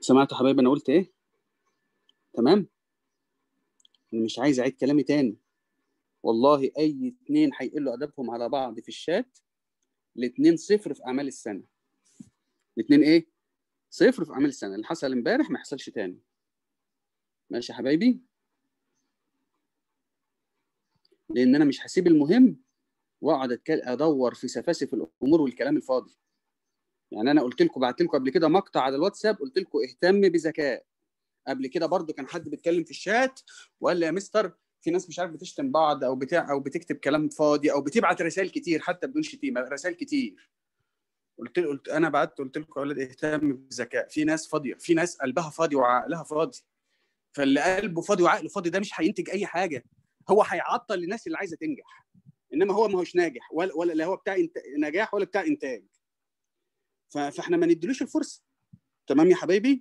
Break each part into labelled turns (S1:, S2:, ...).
S1: سمعتوا يا حبايبي انا قلت ايه؟ تمام؟ انا مش عايز اعيد كلامي تاني. والله اي اتنين هيقلوا ادبهم على بعض في الشات، الاتنين صفر في اعمال السنه. الاتنين ايه؟ صفر في اعمال السنه. اللي حصل امبارح ما يحصلش تاني. ماشي يا حبايبي؟ لان انا مش هسيب المهم واقعد ادور في سفاسف الامور والكلام الفاضي. يعني انا قلت لكم، بعت لكم قبل كده مقطع على الواتساب، قلت لكم اهتم بذكاء. قبل كده برضو كان حد بيتكلم في الشات وقال لي يا مستر في ناس مش عارف بتشتم بعض او بتاع او بتكتب كلام فاضي او بتبعت رسائل كتير حتى بدون شتيمه، رسائل كتير. قلت انا بعت قلت لكم يا اولاد اهتم بالذكاء. في ناس فاضيه، في ناس قلبها فاضي وعقلها فاضي. فاللي قلبه فاضي وعقله فاضي ده مش هينتج اي حاجه. هو هيعطل الناس اللي عايزه تنجح، انما هو ما هوش ناجح ولا لا هو بتاع نجاح ولا بتاع انتاج. فاحنا ما نديلوش الفرصه. تمام يا حبايبي؟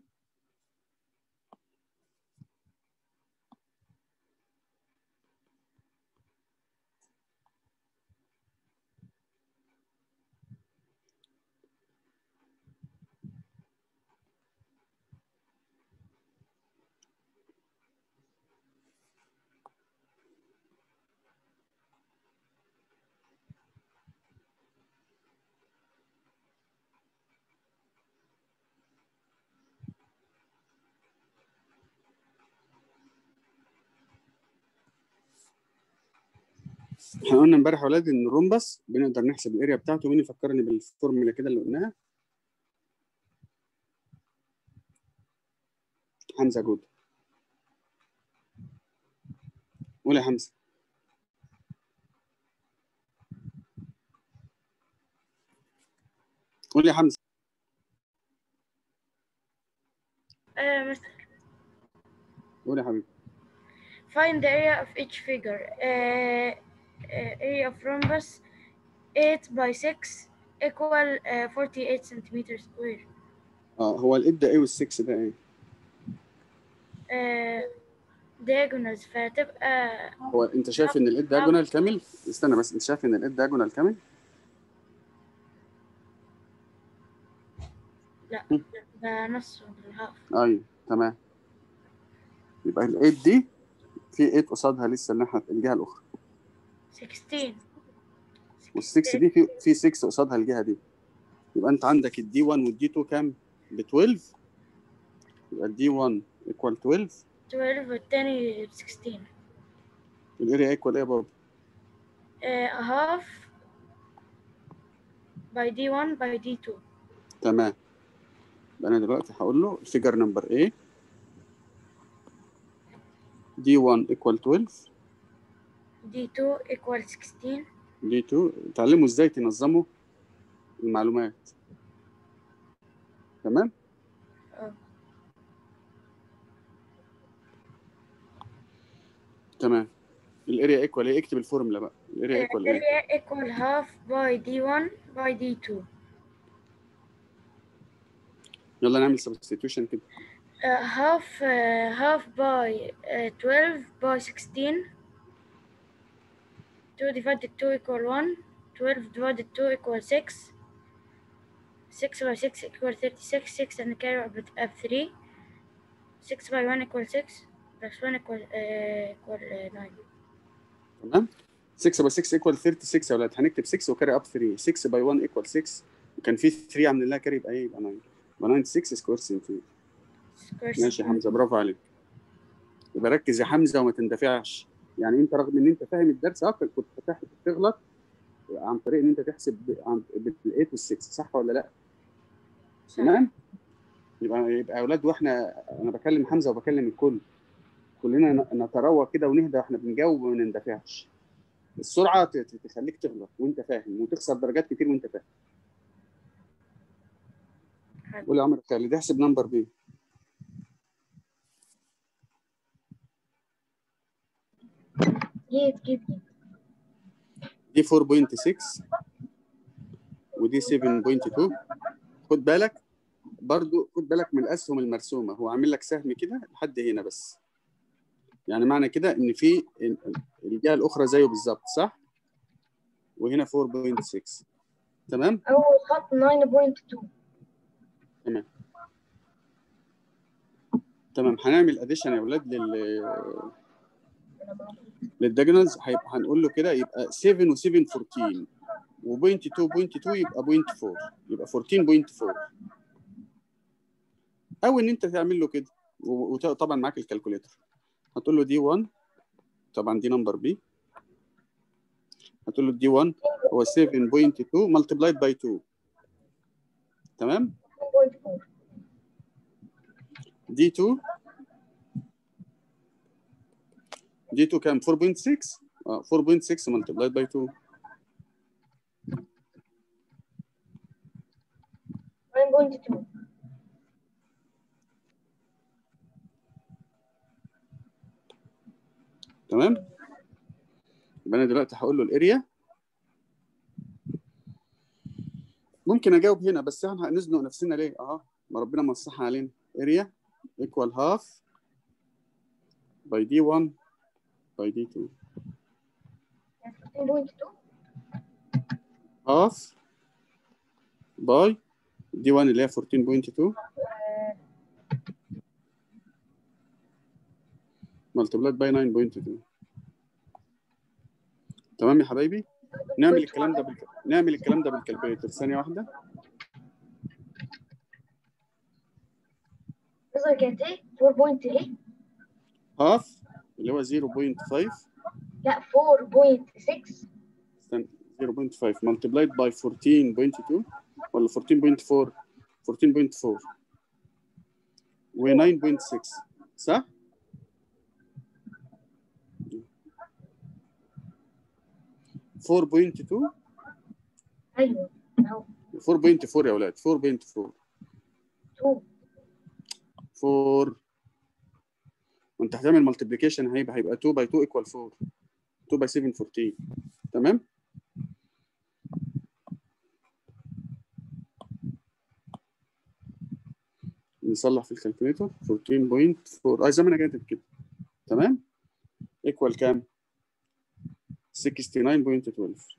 S1: احنا قلنا امبارح يا اولاد ان الرومبس بنقدر نحسب الاريا بتاعته. مين يفكرني بالفورمولا كده اللي قلناها؟ حمزه جود. قول يا حمزه. قول يا حمزه.
S2: مستر.
S1: قول يا حبيبي.
S2: Find the area of each figure. Area of rhombus 8 by 6 equal 48 centimeters square.
S1: هو الايد ده ايه والسكس ده ايه؟
S2: diagonals فتبقى
S1: هو انت شايف ان الايد دايجونال كامل؟ استنى بس، انت شايف ان الايد دايجونال كامل؟
S2: لا ده نص الهاف.
S1: ايوه تمام. يبقى الايد دي في 8 قصادها لسه الناحيه الجهه الاخرى،
S2: 16
S1: وال6 دي في 6 قصادها الجهه دي. يبقى انت عندك الدي 1 والدي 2 كام؟ ب 12. يبقى الدي 1 ايكوال 12
S2: والتاني 16.
S1: والاريا ايكوال ايه يا بابا؟
S2: half by D1 by D2.
S1: تمام. يبقى انا دلوقتي هقول له الفيجر نمبر ايه، دي 1 ايكوال 12،
S2: D2 equal 16.
S1: دي 2. اتعلموا ازاي تنظموا المعلومات. تمام. تمام. الاريا ايكوال ايه؟ اكتب الفورمولا بقى. الاريا ايكوال ايه؟
S2: area equal half by D1 by D2.
S1: يلا نعمل سبستيتيوشن كده.
S2: half by 12 by 16. 2 divided 2 equal 1. 12 divided 2 equal 6. 6 by 6 equal 36. 6 and carry out with 3. 6 by 1 equal 6 plus 1 equal 9.
S1: تمام. 6 باي 6 ايكوال 36 يا ولاد. هنكتب 6 وكاري اب 3. 6 باي 1 ايكوال 6 وكان في 3 عاملين لها كاري، يبقى ايه؟ يبقى 9. يبقى 96 سكوير سنتيمتر. ماشي يا حمزه، برافو عليك. يبقى ركز يا حمزه وما تندفعش. يعني انت رغم ان انت فاهم الدرس اكتر كنت بتغلط عن طريق ان انت تحسب بال8 وال6، صح ولا لا؟ تمام. يبقى يا اولاد، واحنا انا بكلم حمزه وبكلم الكل، كلنا نتروى كده ونهدى واحنا بنجاوب وما نندفعش. السرعه تخليك تغلط وانت فاهم وتخسر درجات كتير وانت فاهم. قول يا عمر خالد احسب نمبر بي. دي 4.6 ودي 7.2. خد بالك برضو، خد بالك من الاسهم المرسومه. هو عامل لك سهم كده لحد هنا بس، يعني معنى كده ان في الجهه الاخرى زيه بالظبط، صح؟ وهنا 4.6. تمام.
S2: أول خط 9.2.
S1: تمام. تمام. هنعمل اديشن يا اولاد للدياجونالز. هيبقى هنقول له كده يبقى 7 و7 14 وبوينت 2 بوينت 2 يبقى بوينت 4 يبقى 14.4. او ان انت تعمل له كده وطبعا معاك الكالكوليتر هتقول له دي 1 طبعا دي نمبر بي هتقول له دي 1 هو 7.2 ملتبلايد باي 2 تمام. دي 2 كام 4.6 4.6 ملتبلايد باي 2
S2: 9.2.
S1: تمام. يبقى انا دلوقتي هقول له الاريا. ممكن اجاوب هنا بس احنا هنزنق نفسنا ليه؟ ما ربنا موسعها علينا. اريا ايكوال هاف باي دي 1 باي دي 2 هاف باي دي 1 اللي هي 14.2 ملتبلايد باي 9.2. تمام يا حبايبي. نعمل الكلام ده بالكالكوليتر. ثانيه واحده.
S2: قصدك كانت ايه؟ 4.8
S1: هاف اللي هو 0.5
S2: لا 4.6
S1: استنى 0.5 ملتبلايد باي 14.2 ولا 14.4 14.4 و 9.6 صح؟ فور بوينت 2
S2: ايوه اهو
S1: 4.4 يا اولاد 4.4
S2: 2
S1: 4 وانت هتعمل ملتبليكيشن هيبقى 2 باي 2 ايكوال 4 2 باي 7 14 تمام. نصلح في الكالكوليتر 14.4 زي ما انا كاتب كده تمام. ايكوال كام؟ 69.12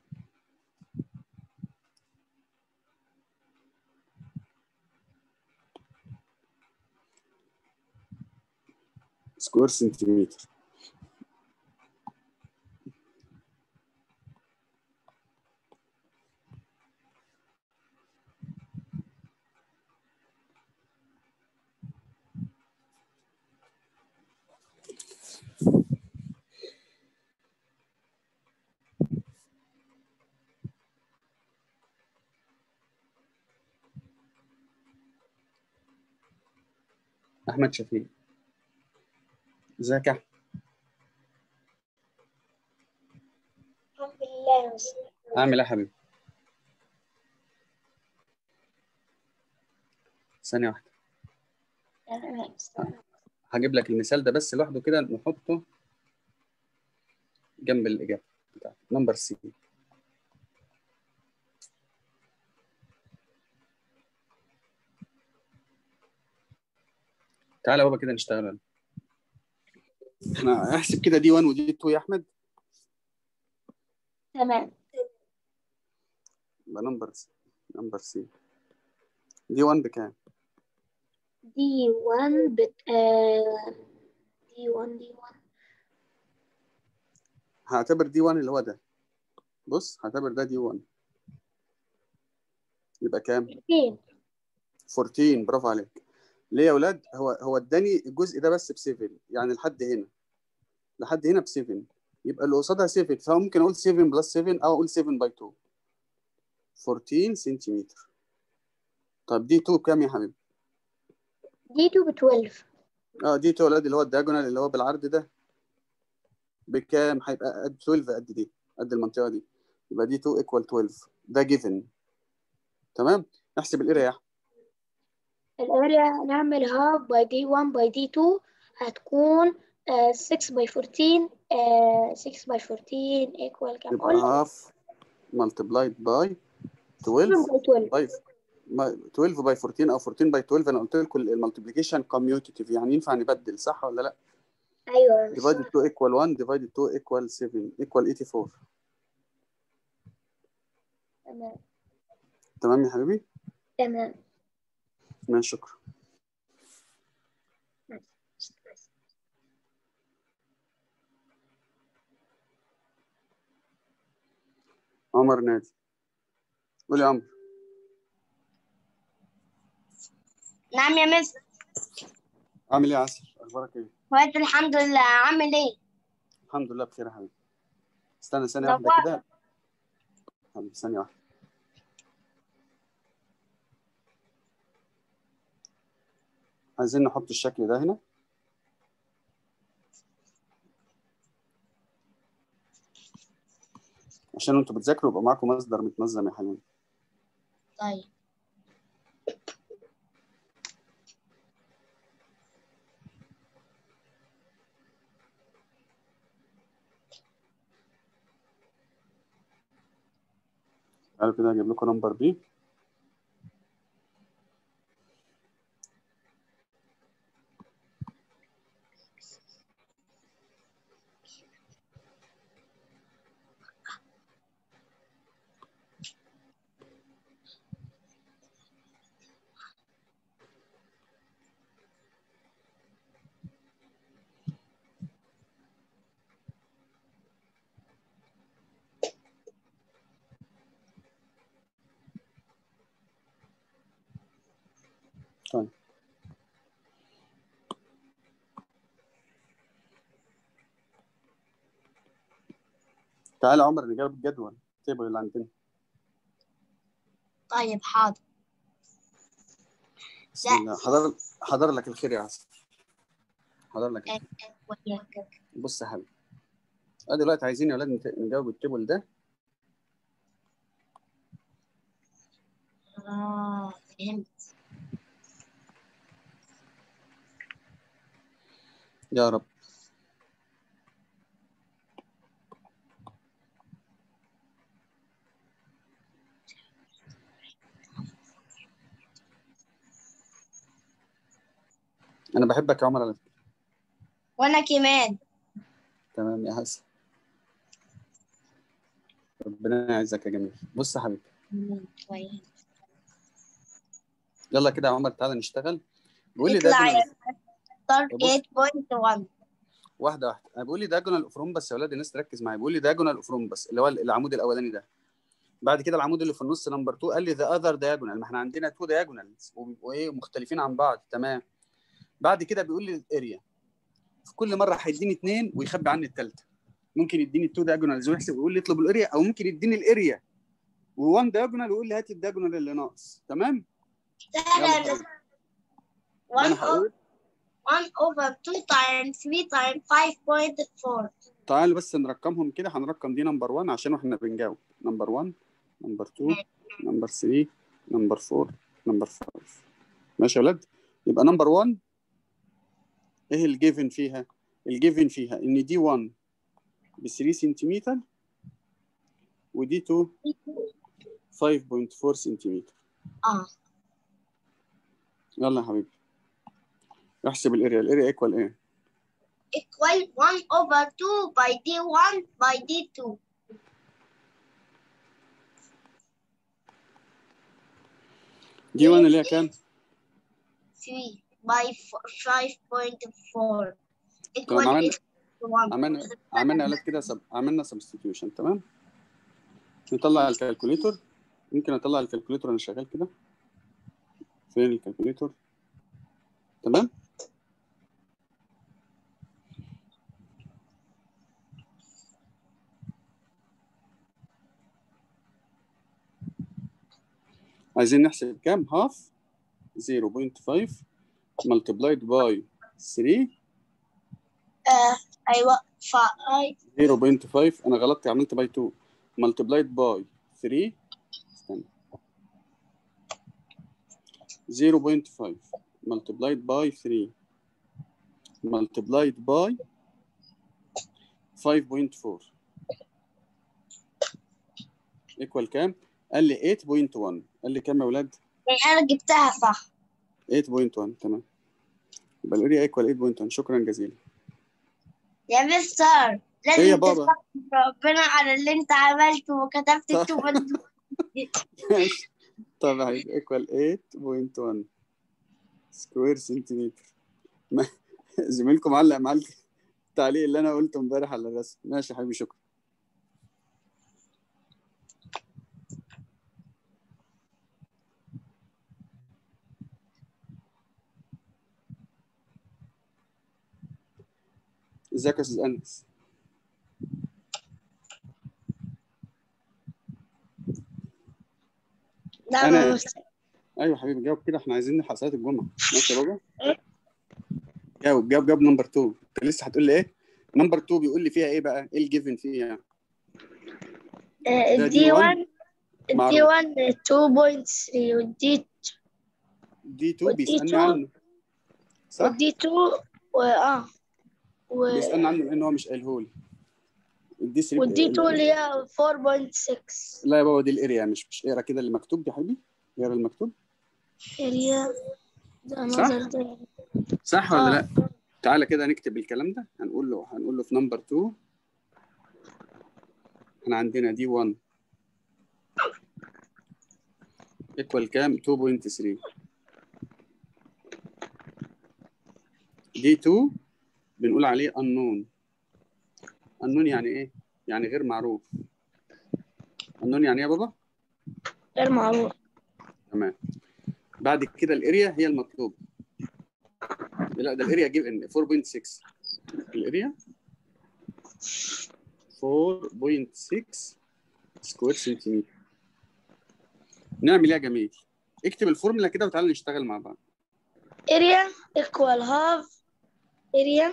S1: سكوير سنتيمتر. احمد شفيق ازيك يا احمد؟
S2: الحمد لله يا مستر.
S1: اعمل ايه يا حبيبي؟ ثانيه واحده
S2: تمام يا مستر.
S1: هجيب لك المثال ده بس لوحده كده نحطه جنب الاجابه بتاعتك. نمبر سي. تعالى بابا كده نشتغل. احنا احسب كده دي 1 ودي 2 يا احمد.
S2: تمام.
S1: يبقى نمبر سي دي 1 بكام؟
S2: دي 1 دي 1
S1: هعتبر دي 1 اللي هو ده. بص هعتبر ده دي 1 يبقى كام؟ 14. برافو عليك. ليه يا اولاد؟ هو اداني الجزء ده بس ب 7 يعني لحد هنا ب 7 يبقى اللي قصادها 7 فممكن اقول 7 بلس 7 او اقول 7 باي 2 14 سنتيمتر. طب دي 2 بكام يا حبيبي؟
S2: دي 2 ب 12.
S1: دي 2 يا اولاد اللي هو الدياجونال اللي هو بالعرض ده بكام؟ هيبقى قد 12 قد دي قد المنطقه دي يبقى دي 2 ايكوال 12 ده جيفن. تمام. نحسب الاريا يا احمد.
S2: الاريا نعمل half by d1 by d2 هتكون 6 by 14 6 by 14 equal كام؟
S1: يبقى half multiplied by 12 طيب 12 باي 14 او 14 باي 12. انا قلت لكم المالتيبليكيشن كوميوتيتيف يعني ينفع نبدل صح ولا لا؟
S2: ايوه.
S1: divided 2 equal 1 divided 2 equal 7 equal 84.
S2: تمام.
S1: تمام يا حبيبي؟
S2: تمام.
S1: ماشي شكرا. عمر نادي. قول يا عمر.
S3: نعم يا مس.
S1: عامل ايه يا عسل؟ اخبارك ايه؟
S3: كويس الحمد لله. عامل ايه؟
S1: الحمد لله بخير يا حبيبي. استنى ثانية واحدة
S3: نورت.
S1: كده. ثانية واحدة. عايزين نحط الشكل ده هنا عشان انتوا بتذاكروا يبقى معاكم مصدر متنظم يا حلوين.
S3: طيب.
S1: تعالوا كده اجيب لكم نمبر بي. طيب تعالى يا عمر نجاوب الجدول التيبل اللي عندنا.
S3: طيب حاضر.
S1: بسم الله. حضر لك الخير يا عسل. حضر لك الخير. بص يا حبيبي، دلوقتي عايزين يا اولاد نجاوب التيبل ده.
S3: فهمت.
S1: يا رب. انا بحبك يا عمر على فكرة.
S3: وانا كمان.
S1: تمام يا حسن. ربنا يعزك يا جميل. بص يا حبيبي،
S3: كويس.
S1: يلا كده يا عمر تعالى نشتغل. بيقول لي
S3: اطلع
S1: دايجونال.
S3: يا ستار 8.1.
S1: واحده واحده. انا بيقول لي دايجونال اوف رومبس يا اولاد، الناس تركز معايا. بيقول لي دايجونال اوف رومبس اللي هو العمود الاولاني ده. بعد كده العمود اللي في النص نمبر 2 قال لي ذا اذر دايجونال. ما احنا عندنا 2 دايجونالز وبيبقوا ايه مختلفين عن بعض. تمام. بعد كده بيقول لي الاريا. في كل مره هيديني 2 ويخبي عني الثالثه. ممكن يديني 2 دايجونالز ويحسب ويقول لي اطلب الاريا، او ممكن يديني الاريا و1 دايجونال ويقول لي هات الدايجونال اللي ناقص. تمام. يلا حبيبي. انا هقول
S3: 1 over 2 times 3 times 5.4.
S1: تعالوا بس نرقمهم كده. هنرقم دي نمبر 1 عشان احنا بنجاوب. نمبر 1، نمبر 2، نمبر 3، نمبر 4، نمبر 5. ماشي يا ولاد. يبقى نمبر 1 ايه الجيفن فيها؟ الجيفن فيها ان دي 1 ب 3 سنتيمتر ودي 2 5.4 سنتيمتر. يلا يا حبيبي احسب الاريا. الاريا ايكوال ايه؟
S3: equal 1 over 2 by d1 by d2.
S1: دي 1 اللي هي كام؟
S3: 3 by 5.4
S1: تمام.
S3: equal 1.
S1: عملنا يا ولاد كده عملنا سبستيتيوشن. تمام. نطلع الكالكوليتور. ممكن اطلع الكالكوليتور وانا شغال كده. فين الكالكوليتور؟ تمام. عايزين نحسب كام؟ هاف 0.5 multiplied by 3.
S3: ايوه
S1: 0.5 انا غلطت عملت باي 2 multiplied by 3. استنى. 0.5 multiplied by 3 multiplied by 5.4 equal كام؟ قال لي 8.1. قال لي كام يا ولاد؟
S3: انا جبتها صح.
S1: 8.1. تمام. يبقى الاريا ايكوال 8.1. شكرا جزيلا
S3: يا مستر
S1: ايه يا
S3: لازم
S1: بابا؟
S3: تشكر ربنا على اللي انت عملته وكتبت التوبة.
S1: ماشي. طب يا حبيبي ايكوال 8.1 سكوير سنتيمتر. زميلكم علق مع التعليق اللي انا قلته امبارح على الرسم. ماشي يا حبيبي شكرا. ازيك يا استاذ انس؟
S3: نعم
S1: انا
S3: يا مستر.
S1: ايوه حبيبي جاوب كده، احنا عايزين نلحق صلاه الجمعه. ماشي يا بابا؟ جاوب نمبر 2. انت لسه هتقول لي ايه؟ نمبر 2 بيقول لي فيها ايه بقى؟ ايه الجيفن فيها؟ ده دي 1
S3: الدي
S1: معروف.
S3: 1 2.3 والدي
S1: دي 2 بيسالني
S3: 2
S1: عنه صح؟
S3: والدي 2
S1: بيسالني عنه لان هو مش قايله لي. الدي 3
S3: والدي 2 اللي هي 4.6.
S1: لا يا بابا دي الاريا، مش اقرا كده اللي مكتوب يا حبيبي، اقرا المكتوب
S3: اريا
S1: صح؟
S3: ده
S1: صح ولا لا؟ تعالى كده نكتب الكلام ده. هنقول له في نمبر 2 احنا عندنا دي 1 ايكوال كام؟ 2.3. دي 2 بنقول عليه unknown. unknown يعني ايه؟ يعني غير معروف. unknown يعني ايه يا بابا؟
S3: غير معروف.
S1: تمام. بعد كده الاريا هي المطلوب. لا ده الاريا جيب ان 4.6. الاريا 4.6 سكوير سنتيمتر. نعمل ايه يا جميل؟ اكتب الفورمولا كده وتعالى نشتغل مع بعض.
S3: اريا equal half اريا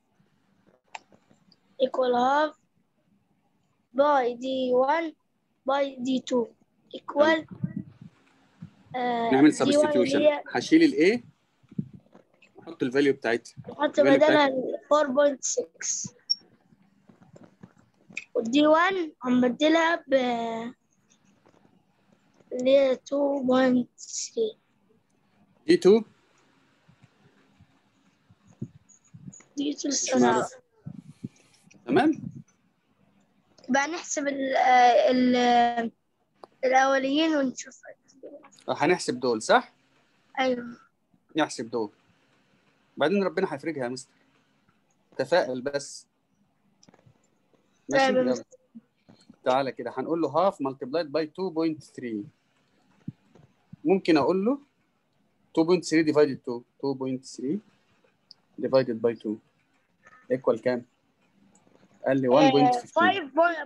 S3: equal half by d1 by d2 equal
S1: نعمل
S3: d1 اللي
S1: سبستيتيوشن.
S3: هي
S1: هشيل الايه واحط الفاليو بتاعتها.
S3: نحط
S1: الفاليو
S3: بدلها
S1: بتاعتها
S3: 4.6 والدي 1 هنبدلها ب اللي هي 2.3
S1: دي 2
S3: دي
S1: مش
S3: لسه
S1: معروف.
S3: نعرف.
S1: تمام.
S3: بقى نحسب الأوليين ونشوف.
S1: هنحسب دول صح؟
S3: أيوه
S1: نحسب دول بعدين ربنا هيفرجها يا مستر. تفائل بس. ماشي
S3: طيب يا
S1: يلا. تعالى كده هنقول له هاف ملتبلايد باي 2.3. ممكن اقول له 2.3 ديفايدد 2 2.3 ديفايدد باي 2 ايكوال كام؟ قال لي 1.15.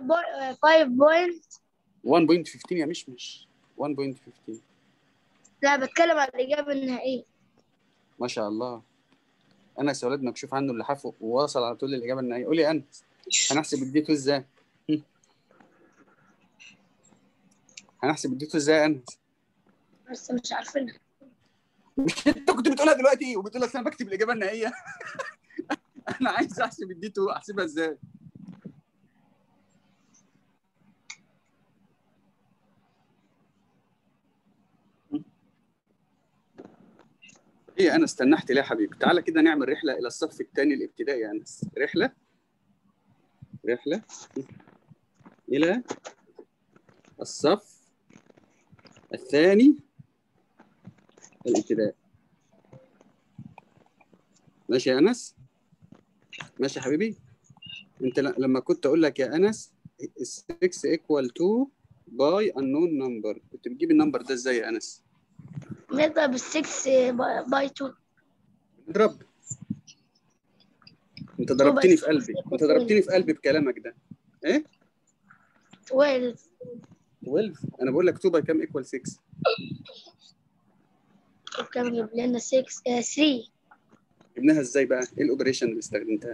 S1: 1.15 يا مش 1.15.
S3: لا بتكلم عن الإجابة النهائية.
S1: ما شاء الله. انس يا ولاد مكشوف عنه اللي حافظ وواصل على طول الاجابه النهائيه. قول يا انس هنحسب الديتو ازاي؟ هنحسب الديتو ازاي يا انس؟
S3: بس مش عارفينها.
S1: مش انت كنت بتقولها دلوقتي وبتقول لك انا بكتب الاجابه النهائيه؟ انا عايز احسب الديتو، احسبها ازاي؟ ايه انا استنحت ليه يا حبيبي؟ تعالى كده نعمل رحله الى الصف الثاني الابتدائي يا انس. رحله الى الصف الثاني الابتدائي. ماشي يا انس؟ ماشي يا حبيبي؟ انت لما كنت اقول لك يا انس 6 ايكوال 2 باي unknown نمبر، كنت بتجيب النمبر ده ازاي يا انس؟
S3: نضرب 6 باي 2.
S1: اضرب. انت
S3: 2 باي
S1: ضربتني في
S3: 6
S1: قلبي، انت ضربتني في قلبي بكلامك ده. ايه
S3: 12.
S1: 12؟ انا بقول لك 2 باي كام ايكوال 6.
S3: وكم جاب لنا 6 3
S1: جبناها ازاي بقى؟ ايه الاوبريشن اللي استخدمتها؟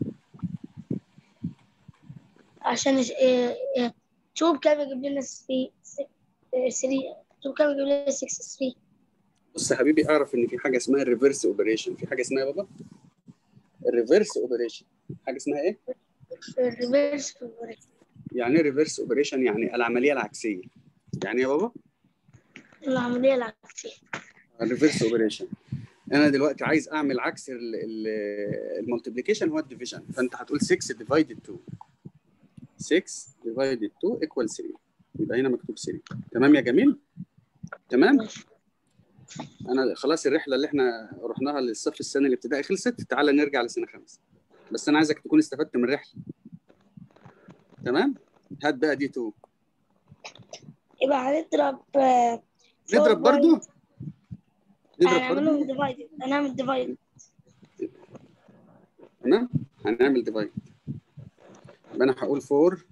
S3: عشان 2 بكام يجيب لنا 3 2 بكام يجيب لنا 6 3.
S1: بص يا حبيبي اعرف ان في حاجه اسمها الريفرس اوبريشن. في حاجه اسمها يا بابا الريفرس اوبريشن. حاجه اسمها ايه؟
S3: الريفرس.
S1: يعني ايه ريفرس اوبريشن؟ يعني العمليه العكسيه. يعني ايه يا بابا؟
S3: العملية العكسية.
S1: الريفرس اوبريشن. انا دلوقتي عايز اعمل عكس المالتيبليكيشن هو الديفيجن، فانت هتقول 6 ديفايدد 2. 6 ديفايدد 2 ايكوال 3. يبقى هنا مكتوب 3. تمام يا جميل؟ تمام. انا خلاص الرحله اللي احنا رحناها للصف الثاني الابتدائي خلصت. تعالى نرجع لسنه 5. بس انا عايزك تكون استفدت من الرحله. تمام. هات بقى دي 2.
S3: يبقى هنضرب
S1: نضرب برضو. نضرب برضو.
S3: هنعملهم ديفايد. هنعمل ديفايد.
S1: تمام. هنعمل ديفايد. يبقى انا هقول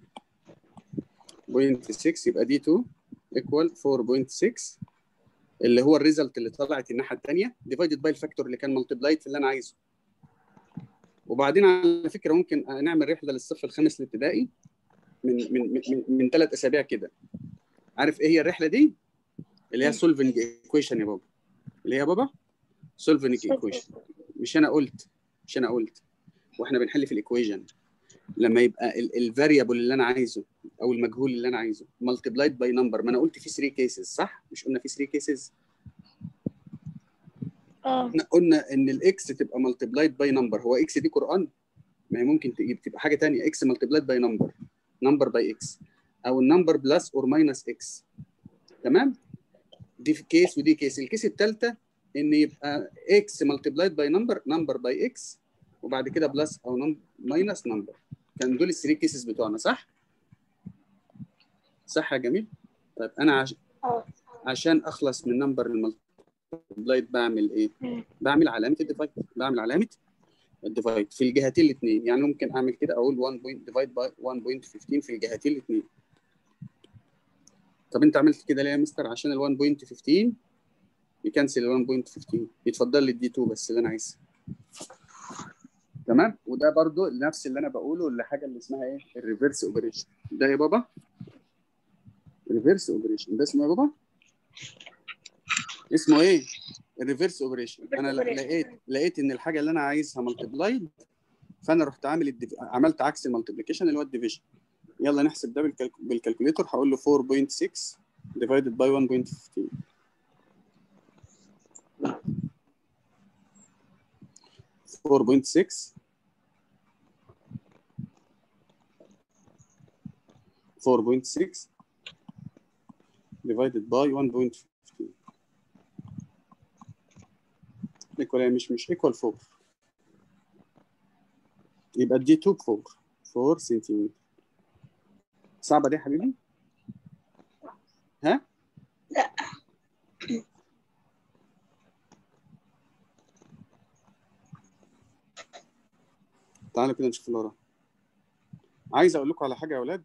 S1: 4.6 يبقى دي 2 ايكوال 4.6 اللي هو الريزلت اللي طلعت الناحيه الثانيه ديفايدد باي الفاكتور اللي كان ملتبلايد في اللي انا عايزه. وبعدين على فكره ممكن نعمل رحله للصف الخامس الابتدائي من 3 اسابيع كده. عارف ايه هي الرحله دي؟ اللي هي سولفنج ايكويشن يا بابا. اللي هي بابا سولفنج ايكويشن. مش انا قلت واحنا بنحل في الايكويشن لما يبقى الفاريبل اللي انا عايزه او المجهول اللي انا عايزه ملتبلايد باي نمبر. ما انا قلت في 3 كيسز صح؟ مش قلنا في 3 كيسز؟ قلنا ان الاكس تبقى ملتبلايد باي نمبر. هو اكس دي قران؟ ما هي ممكن تبقى حاجه ثانيه. اكس ملتبلايد باي نمبر باي اكس، او النمبر بلس اور ماينس اكس. تمام؟ دي في كيس ودي كيس. الكيس الثالثه ان يبقى اكس ملتبلايد باي نمبر باي اكس، وبعد كده بلس او ماينس نمبر. كان دول الثري كيسز بتوعنا صح؟ صح يا جميل؟ طيب انا عشان اخلص من نمبر الملتبلايد بعمل ايه؟ بعمل علامه الديفايد في الجهتين الاثنين. يعني ممكن اعمل كده اقول 1 بوينت ديفايد باي 1.15 في الجهتين الاثنين. طب انت عملت كده ليه يا مستر؟ عشان ال 1.15 يكنسل ال 1.15 يتفضل لي الدي 2 بس اللي انا عايزها. تمام؟ وده برضو نفس اللي انا بقوله الحاجه اللي اسمها ايه؟ الريفرس اوبريشن. ده يا بابا ريفرس اوبريشن. ده اسمه يا بابا اسمه ايه؟ الريفرس اوبريشن. انا لقيت ان الحاجه اللي انا عايزها ملتبلايد، فانا رحت عملت عكس الملتبليكيشن اللي هو الديفيجن. يلا نحسب ده بالكالكوليتر. هقول له 4.6 divided by 1.15. 4.6 divided by 1.15 ايكوال مش ايكوال 4. يبقى دي 2 ب 4 سنتيمتر. صعبه دي يا حبيبي؟ ها؟
S3: لا.
S1: تعالوا كده نشوف اللي وراها. عايز اقول لكم على حاجه يا اولاد.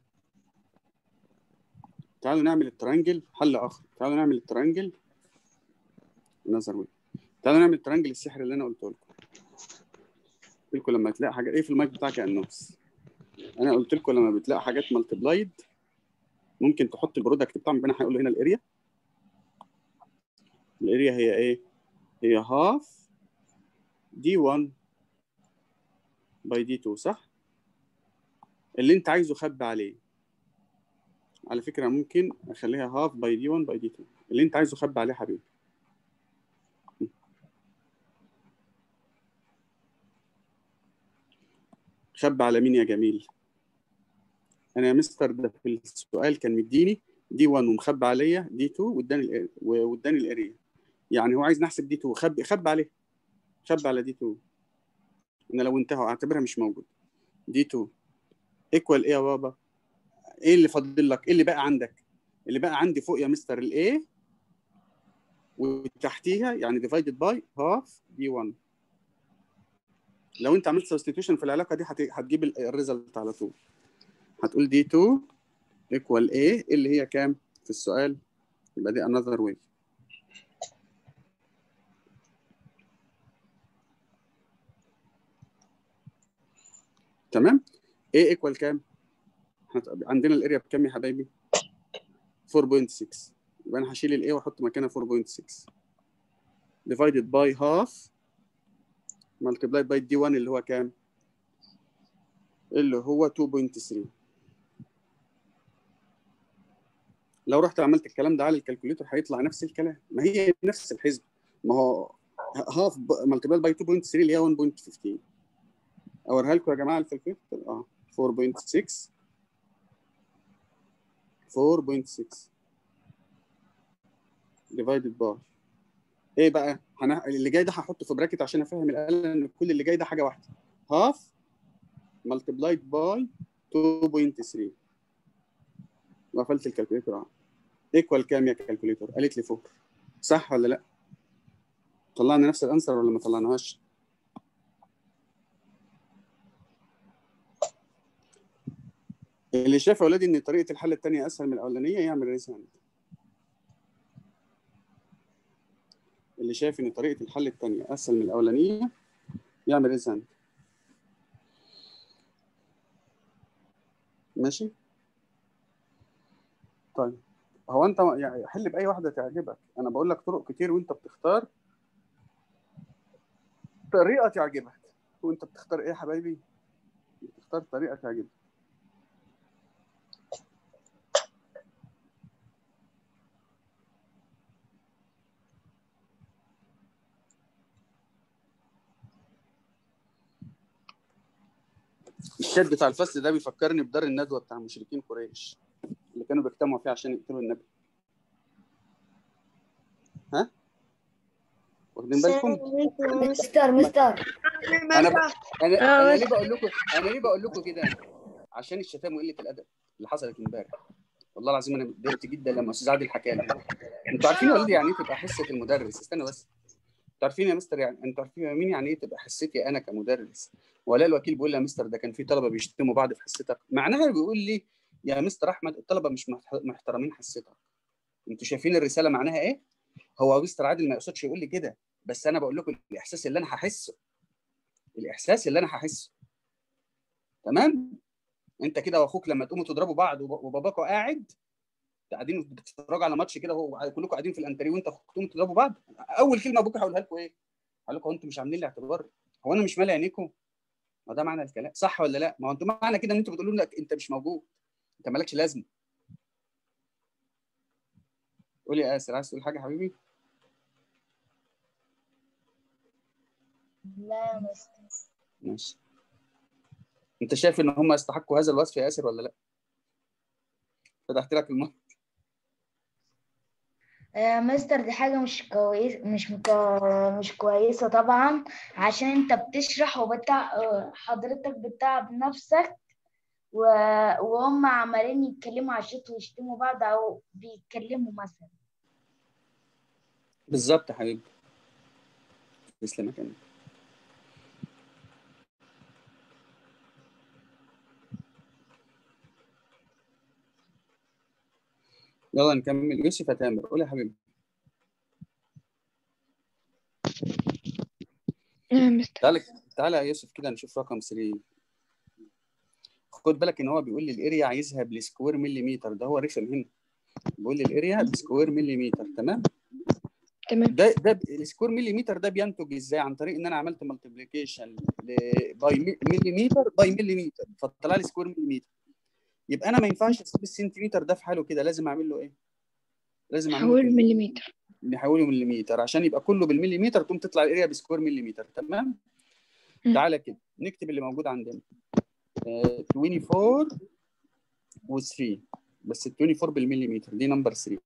S1: تعالوا نعمل الترانجل حل اخر. تعالوا نعمل الترانجل نظر وين. تعالوا نعمل الترانجل السحر اللي انا قلته لكم. قلت لكم لما تلاقي حاجه ايه في المايك بتاعك يا انوس. انا قلت لكم لما بتلاقي حاجات مالتبلايد ممكن تحط البرودكت بتاعهم. هنا هيقول له هنا الاريا هي ايه؟ هي هاف دي 1 باي دي 2 صح؟ اللي انت عايزه خبي عليه. على فكره ممكن اخليها هاف باي دي 1 باي دي 2. اللي انت عايزه خبي عليه حبيبي. خبي على مين يا جميل؟ انا يا مستر ده في السؤال كان مديني دي 1 ومخبي عليا دي 2 واداني الاريا. يعني هو عايز نحسب دي 2. خبي عليه. خبي على دي 2. انا لو انتهى اعتبرها مش موجود. دي 2 ايكوال ايه يا بابا؟ ايه اللي فاضل لك؟ ايه اللي بقى عندك؟ اللي بقى عندي فوق يا مستر الايه وتحتيها يعني ديفايدد باي هاف دي 1. لو انت عملت سبستيتيوشن في العلاقه دي هتجيب الريزلت على طول. هتقول دي 2 ايكوال ايه اللي هي كام في السؤال؟ يبقى دي انذر واي. تمام؟ ايه ايكوال كام؟ عندنا الاريا بكام يا حبايبي؟ 4.6. يبقى انا هشيل الايه واحط مكانها 4.6 divided by half multiplied by d1 اللي هو كام؟ اللي هو 2.3. لو رحت عملت الكلام ده على الكالكوليتر هيطلع نفس الكلام. ما هي نفس الحسبه. ما هو half multiplied by 2.3 اللي هي 1.15. اوريها لكم يا جماعه الكالكوليتر. 4.6 divided by ايه بقى؟ اللي جاي ده هحطه في براكت عشان افهم الاله ان كل اللي جاي ده حاجه واحده. هاف multiplied by 2.3. وقفلت الكالكوليتر. ايكوال كام يا كالكوليتر؟ قالت لي 4. صح ولا لا؟ طلعنا نفس الانسر ولا ما طلعناهاش؟ اللي شاف يا اولادي ان طريقه الحل الثانيه اسهل من الاولانيه يعمل ريز هاند. اللي شايف ان طريقه الحل الثانيه اسهل من الاولانيه يعمل ريز هاند. ماشي. طيب هو انت يعني حل باي واحده تعجبك، انا بقول لك طرق كتير وانت بتختار طريقه تعجبك. وانت بتختار ايه يا حبايبي؟ بتختار طريقه تعجبك. الشات بتاع الفصل ده بيفكرني بدار الندوه بتاع مشركين قريش اللي كانوا بيجتمعوا فيه عشان يقتلوا النبي. ها؟ واخدين بالكم؟
S2: مستر
S1: انا ب... انا ليه بقول لكم كده؟ عشان الشتام وقله الادب اللي حصلت امبارح. والله العظيم انا اتضايقت جدا لما استاذ عادل حكى لي. انتوا عارفين يا ولدي يعني ايه تبقى حصه المدرس؟ استنى بس. انتوا عارفين يا مستر يعني انتوا عارفين مين يعني ايه تبقى حصتي انا كمدرس؟ ولا الوكيل بيقول لي يا مستر ده كان في طلبه بيشتموا بعض في حصتك، معناها بيقول لي يا مستر احمد الطلبه مش محترمين حصتك. انتوا شايفين الرساله معناها ايه؟ هو مستر عادل ما يقصدش يقول لي كده، بس انا بقول لكم الاحساس اللي انا هحسه. الاحساس اللي انا هحسه. تمام؟ انت كده واخوك لما تقوموا تضربوا بعض وباباكوا قاعدين بتتفرجوا على ماتش كده كلكم قاعدين في الانتريه وانت اخوك تقوموا تضربوا بعض، اول كلمه ابوك هقولها لكم ايه؟ هقول لكم انتوا مش عاملين لي اعتبار؟ هو انا مش مالي عينيكم؟ ما ده معنى الكلام، صح ولا لا؟ ما هو انتوا معنى كده ان انتوا بتقولوا لك انت مش موجود، انت مالكش لازمه. قول يا اسر، عايز تقول حاجه يا حبيبي؟
S3: لا يا مستر.
S1: ماشي. انت شايف ان هم يستحقوا هذا الوصف يا اسر ولا لا؟ فتحت لك الماء.
S2: يا مستر دي حاجة مش كويسة طبعا، عشان انت بتشرح حضرتك بتتعب نفسك وهم عمالين يتكلموا على الشات ويشتموا بعض او بيتكلموا مثلا.
S1: بالظبط يا حبيبي. تسلم يا كريم. يلا نكمل. يوسف يا تامر قول يا حبيبي. تعالى تعالى يا يوسف كده نشوف رقم 3. خد بالك ان هو بيقول لي الاريا عايزها بالسكوير مليمتر، ده هو رخم هنا. بيقول لي الاريا بسكوير مليمتر. تمام. ده السكوير مليمتر ده بينتج ازاي؟ عن طريق ان انا عملت ملتبليكيشن باي مليمتر باي مليمتر فطلع لي سكوير مليمتر. يبقى انا ما ينفعش اسيب السنتيمتر ده في حاله كده، لازم اعمل له ايه؟ لازم اعمل له
S2: مليمتر.
S1: نحوله مليمتر عشان يبقى كله بالمليمتر، تقوم تطلع الاريا بسكوير مليمتر. تمام. تعالى كده نكتب اللي موجود عندنا 24 و3، بس ال 24 بالمليمتر دي نمبر 3.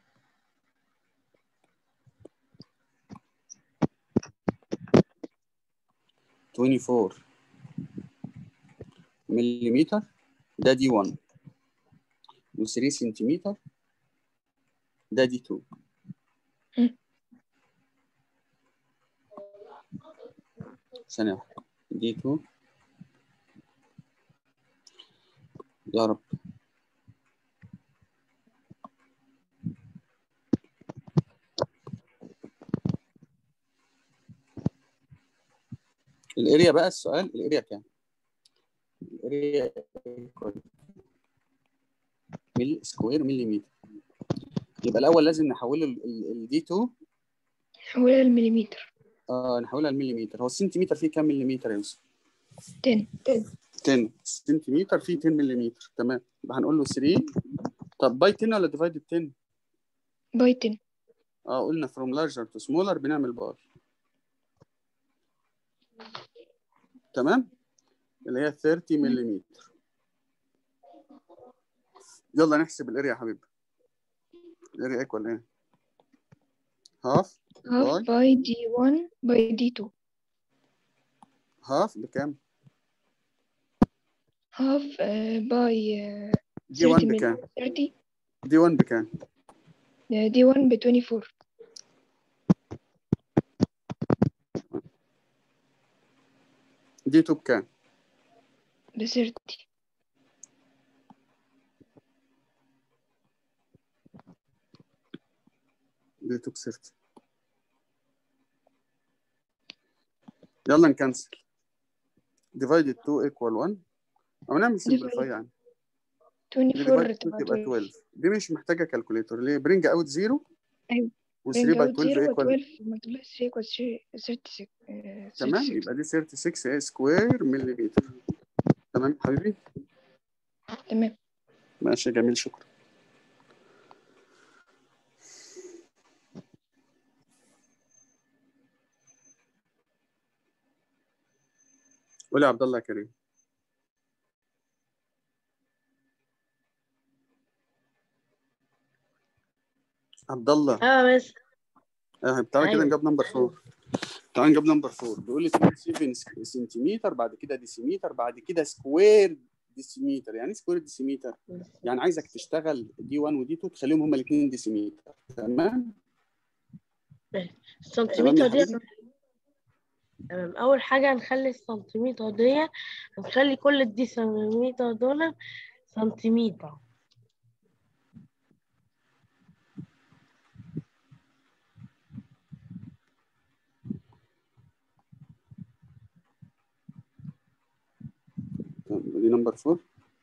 S1: « 24 مليمتر ده دي 1 و3 سنتيمتر ده دي 2. ثانية واحدة. دي 2 يا رب. الاريا بقى السؤال الاريا كام؟ الاريا سكوير مليمتر. يبقى الاول لازم نحوله الدي 2
S2: نحولها للمليمتر.
S1: نحولها للمليمتر. هو السنتيمتر فيه كام مليمتر يا يوسف؟
S2: 10.
S1: 10 سنتيمتر فيه 10 مليمتر. تمام. يبقى هنقول له 3. طب باي 10 ولا ديفايدد 10؟
S2: باي 10.
S1: قلنا from larger to smaller بنعمل باي. تمام. اللي هي 30 مليمتر. يلا نحسب الاريا يا حبيبي. الاريا ايكوال ايه؟ هاف
S2: باي دي 1 باي دي 2.
S1: هاف بكام؟
S2: هاف باي
S1: دي 1 بكام؟
S2: 30.
S1: دي 1 بكام؟
S2: دي 1 ب 24.
S1: دي 2 بكام؟
S2: ب 30.
S1: اديتك 30. يلا نكنسل. divided 2 equal 1 او نعمل simplify يعني
S4: 24
S1: تبقى
S4: تبقى
S1: 12. دي مش محتاجه كالكوليتور. ليه؟ برينج اوت 0
S4: ايوه
S1: و3
S4: bring
S1: باي
S4: out
S1: 12
S4: 0
S1: equal
S4: 12 multiply 3 equals 36
S1: تمام.
S4: 36.
S1: يبقى دي 36 سكوير مليمتر. تمام حبيبي؟
S4: تمام.
S1: ماشي جميل شكرا. قول يا عبد الله يا كريم. عبد الله
S2: بس
S1: تعالى كده
S2: أيوة.
S1: نجيب نمبر 4. تعالى نجيب نمبر 4. بيقول لي 27 سنتيمتر، بعد كده ديسيمتر، بعد كده سكوير ديسيمتر. يعني سكوير ديسيمتر يعني عايزك تشتغل دي 1 ودي 2 تخليهم هما الاثنين ديسيمتر. تمام.
S2: السنتيمتر دي
S1: حبيبي؟
S2: تمام. أول حاجة هنخلي السنتيمتر دي، هنخلي كل الديسيمتر دول سنتيمتر.
S1: دي نمبر 4.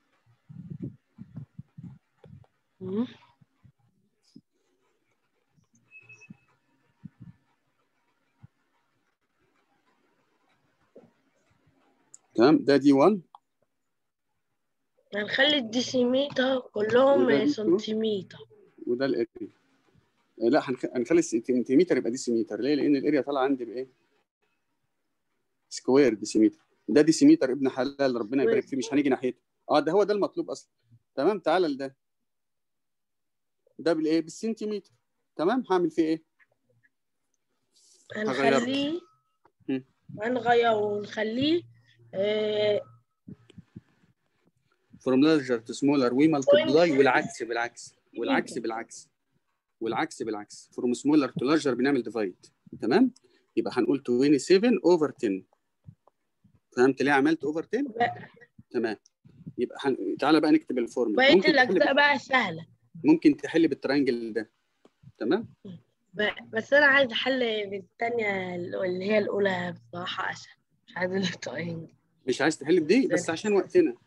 S1: تمام. ده دي 1
S2: هنخلي الديسيمتر كلهم
S1: وده دي 2
S2: سنتيمتر.
S1: وده الاريا. لا هنخلي السنتيمتر يبقى ديسيمتر. ليه؟ لان الاريا طالعه عندي بايه؟ سكوير ديسيمتر. ده ديسيمتر ابن حلال ربنا يبارك فيه، مش هنيجي ناحيته. ده هو ده المطلوب اصلا. تمام. تعالى لده. ده بالايه؟ بالسنتيمتر. تمام. هعمل فيه ايه؟
S2: هنخليه هنغيره ونخليه
S1: from larger to smaller we multiply. والعكس from smaller to larger بنعمل divide. تمام. يبقى هنقول 27 over 10. فهمت ليه عملت over 10؟ تمام. يبقى تعالى بقى نكتب الفورمولا.
S2: بقية الأجزاء بقى سهلة.
S1: ممكن تحل بالترينجل ده. تمام.
S2: بس أنا عايز أحل بالتانية اللي هي الأولى بصراحة أسهل. مش عايز الترينجل.
S1: مش عايز تحل بدي بس عشان وقتنا.